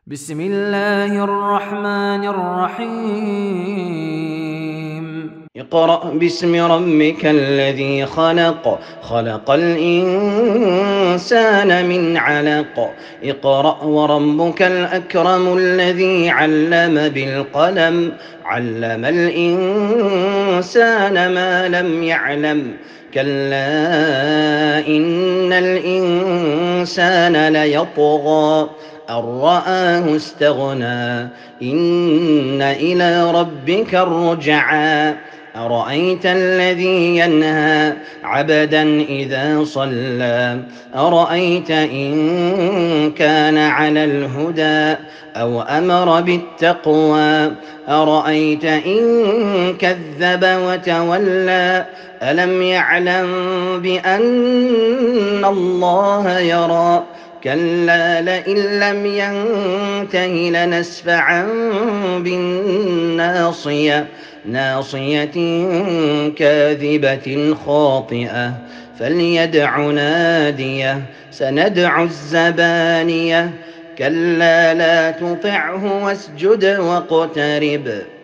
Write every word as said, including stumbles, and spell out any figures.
بسم الله الرحمن الرحيم اقرأ باسم ربك الذي خلق خلق الإنسان من علق اقرأ وربك الأكرم الذي علم بالقلم علم الإنسان ما لم يعلم كلا إن الإنسان ليطغى أن رآه استغنى إن إلى ربك الرجعى أرأيت الذي ينهى عبدا إذا صلى أرأيت إن كان على الهدى أو أمر بالتقوى أرأيت إن كذب وتولى ألم يعلم بأن الله يرى كلا لئن لم ينته لنسفعا بالناصية ناصية كاذبة خاطئة فليدع ناديه سندع الزبانية كلا لا تطعه واسجد واقترب